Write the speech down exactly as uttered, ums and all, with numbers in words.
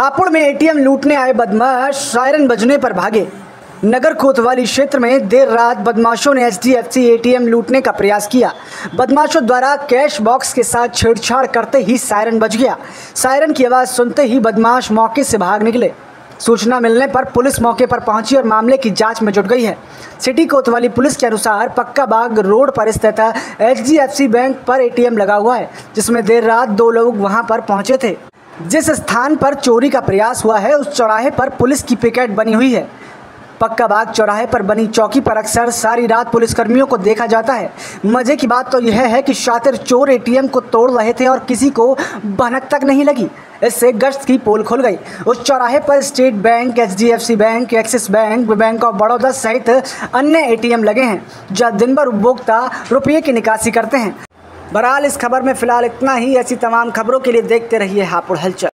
हापुड़ में एटीएम लूटने आए बदमाश सायरन बजने पर भागे। नगर कोतवाली क्षेत्र में देर रात बदमाशों ने एचडीएफसी एटीएम लूटने का प्रयास किया। बदमाशों द्वारा कैश बॉक्स के साथ छेड़छाड़ करते ही सायरन बज गया। सायरन की आवाज़ सुनते ही बदमाश मौके से भाग निकले। सूचना मिलने पर पुलिस मौके पर पहुंची और मामले की जांच में जुट गई है। सिटी कोतवाली पुलिस के अनुसार पक्का बाग रोड पर स्थित एचडीएफसी बैंक पर एटीएम लगा हुआ है, जिसमें देर रात दो लोग वहां पर पहुंचे थे। जिस स्थान पर चोरी का प्रयास हुआ है उस चौराहे पर पुलिस की पिकेट बनी हुई है। पक्का बाग चौराहे पर बनी चौकी पर अक्सर सारी रात पुलिसकर्मियों को देखा जाता है। मजे की बात तो यह है कि शातिर चोर एटीएम को तोड़ रहे थे और किसी को भनक तक नहीं लगी। इससे गश्त की पोल खुल गई। उस चौराहे पर State Bank, HDFC Bank, Axis Bank, Bank of Baroda सहित अन्य एटीएम लगे हैं, जहां दिन भर उपभोक्ता रुपये की निकासी करते हैं। बहरहाल इस खबर में फिलहाल इतना ही। ऐसी तमाम खबरों के लिए देखते रहिए हापुड़ हलचल।